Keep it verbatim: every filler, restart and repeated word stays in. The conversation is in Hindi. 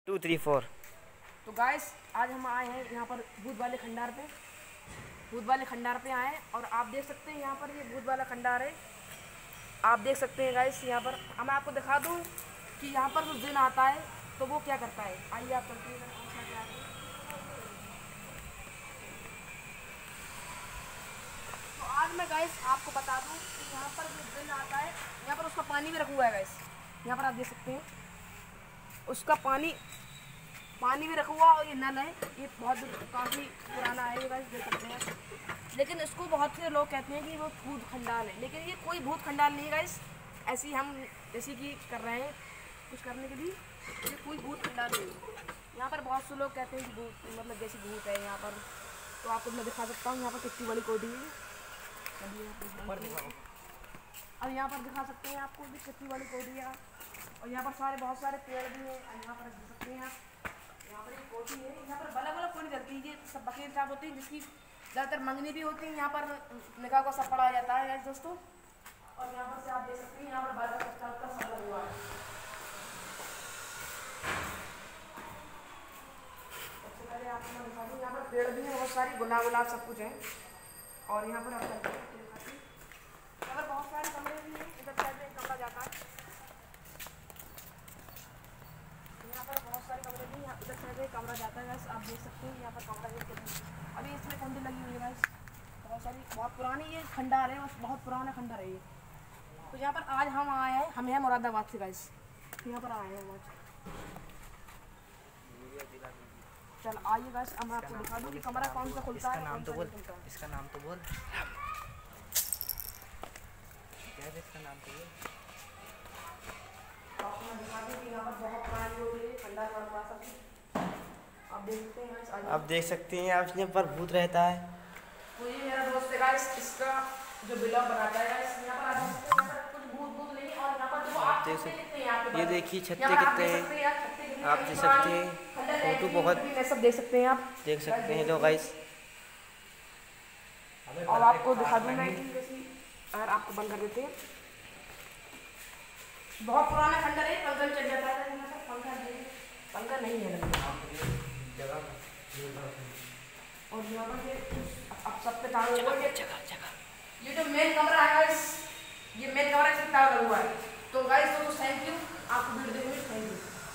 To three four. तो गाइस आज हम आए हैं यहाँ पर भूत वाले खंडार पे भूत वाले खंडार पे आए हैं और आप देख सकते हैं यहाँ पर ये भूत वाला खंडार है। आप देख सकते हैं गाइस यहाँ पर मैं आपको दिखा दूँ कि यहाँ पर जो जिन आता है तो वो क्या करता है। आइए आप चलते हैं। तो आज मैं गाइस आपको बता दूँ कि यहाँ पर जो जिन आता है यहाँ पर उसका पानी भी रखा हुआ है गाइस। यहाँ पर आप देख सकते हैं उसका पानी पानी भी रखा हुआ और ये नल है। ये बहुत काफ़ी पुराना है, ये गाइस देख सकते हैं। लेकिन इसको बहुत से लोग कहते हैं कि वो भूत खंडार है, लेकिन ये कोई भूत खंडार नहीं है गाइस। ऐसे ही हम जैसे कि कर रहे हैं कुछ करने के लिए, ये कोई भूत खंडार नहीं है। यहाँ पर बहुत से लोग कहते हैं कि भूत मतलब जैसे भूत है यहाँ पर। तो आपको मैं दिखा सकता हूँ यहाँ पर कितनी बड़ी कोठी है। अब यहाँ पर दिखा सकते हैं आपको भी कितनी बड़ी कोठी है। और यहाँ पर सारे बहुत सारे पेड़ भी हैं। यहाँ पर देख सकते हैं आप, यहाँ पर एक कोठी है। यहाँ पर बड़ा बड़ा कोठी चलती है, ये सब बकेट साहब होती है जिसकी ज़्यादातर मंगनी भी होती है। यहाँ पर निकाह को सब पढ़ाया जाता है दोस्तों। और यहाँ पर से आप देख सकते हैं यहाँ पर बारह का सब लगा हुआ है। सबसे पहले आपको मैं दिखा दूँ यहाँ पर पेड़ भी हैं बहुत सारी, गुलाब गुलाब सब कुछ है। और यहाँ पर आप यहाँ पर बहुत सारे कमरे भी हैं। इधर साइड में कमरा जाता है, यहाँ पर बहुत सारे कमरे भी हैं। इधर साइड में कमरा जाता है बस आप देख सकते हैं। यहाँ पर कमरा है, अभी इसमें कुंडी लगी हुई है बस। बहुत सारी बहुत पुरानी ये खंडार है, बस बहुत पुराना खंडार है ये। तो यहाँ पर आज हम आए हैं, हम हैं मुरादाबाद से गाइस। यहाँ पर आए हैं आज। चल आइए गाइस, अब मैं आपको दिखा दूँ कि कमरा कौन सा खुलता है। नाम तो बोल, इसका नाम तो बोल, इसका नाम तो बोल। आपको मैं दिखा दूँ कि यहाँ पर बहुत पुरानी हो गई खंडार वाला सब आप देखते हैं। आप देख सकते हैं आप इसमें पर भूत रहता है। तो ये मेरा दोस्त है गाइस, इसका जो ब्लॉग बनाता है गाइस। यहाँ पर आप देख सकते हैं कुछ भूत भूत नहीं। और यहाँ पर जो आप देख सकते हैं, ये देखिए छत्ते कितने हैं, आप देख सकते हैं। फोटो बहुत सब देख सकते हैं, आप देख सकते हैं लोग गाइस। और आपको दिखा दूँ मैं कि जैसे अगर आपको बंद कर देते हैं, बहुत पुराना खंडर है। पंखा चल जाता है, पंखा नहीं पंखा नहीं है और यहाँ पर अब सब पे ताला हुआ है। ये जो मेन कमरा है गाइस, ये मेन कमरा इसमें ताला लगा हुआ है। तो गाइस दोस्तों थैंक यू, आपको वीडियो देखने में थैंक यू।